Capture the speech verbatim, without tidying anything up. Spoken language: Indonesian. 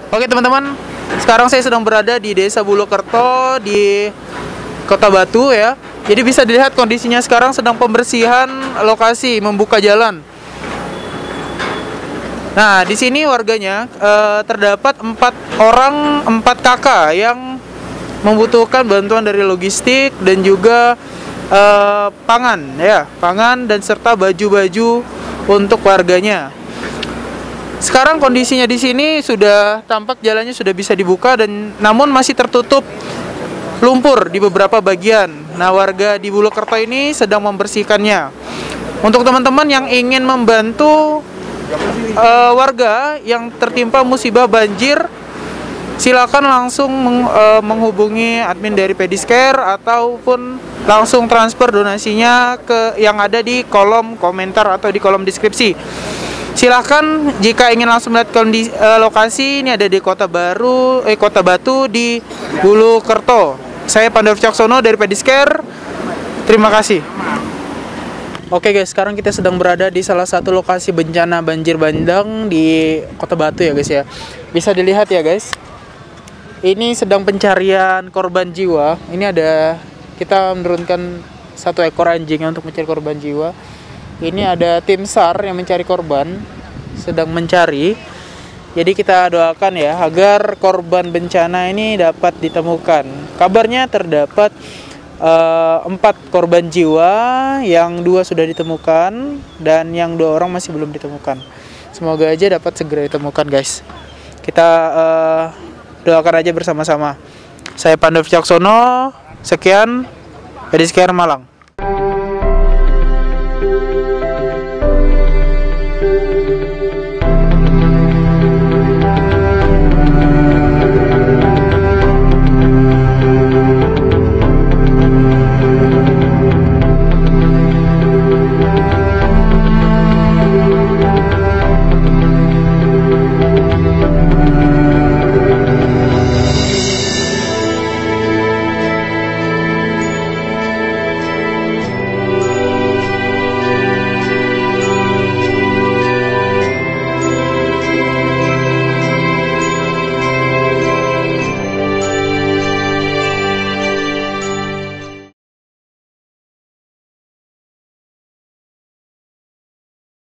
Oke teman-teman, sekarang saya sedang berada di Desa Bulukerto di Kota Batu ya. Jadi bisa dilihat kondisinya sekarang sedang pembersihan lokasi, membuka jalan. Nah, di sini warganya eh, terdapat empat orang, empat kakak yang membutuhkan bantuan dari logistik dan juga eh, pangan ya, pangan dan serta baju-baju untuk warganya. Sekarang kondisinya di sini sudah tampak jalannya sudah bisa dibuka dan namun masih tertutup lumpur di beberapa bagian. Nah, warga di Bulukerto ini sedang membersihkannya. Untuk teman-teman yang ingin membantu uh, warga yang tertimpa musibah banjir, silakan langsung meng, uh, menghubungi admin dari Pedicare ataupun langsung transfer donasinya ke yang ada di kolom komentar atau di kolom deskripsi. Silahkan jika ingin langsung melihat kondisi, uh, lokasi ini ada di Kota Baru, eh Kota Batu di Bulukerto. Saya Pandu Wicaksono dari Pedicare. Terima kasih. Oke guys, sekarang kita sedang berada di salah satu lokasi bencana banjir bandang di Kota Batu ya guys ya. Bisa dilihat ya guys. Ini sedang pencarian korban jiwa. Ini ada kita menurunkan satu ekor anjing untuk mencari korban jiwa. Ini ada tim SAR yang mencari korban, sedang mencari. Jadi kita doakan ya agar korban bencana ini dapat ditemukan. Kabarnya terdapat uh, empat korban jiwa, yang dua sudah ditemukan dan yang dua orang masih belum ditemukan. Semoga aja dapat segera ditemukan guys. Kita uh, doakan aja bersama-sama. Saya Pandu Wicaksono. Sekian, Pedicare Malang.